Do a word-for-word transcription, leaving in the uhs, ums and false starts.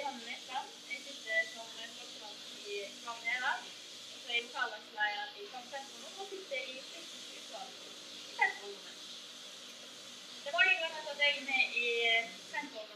Johanne Nesland. Jeg sitter som doktorant i Kvam Nederland, og så er jeg lokallagsleder i Kvam sentrum nå, og sitter i teknisk utvalg i sentrumrommet. Det var en gang at jeg er med i sentrum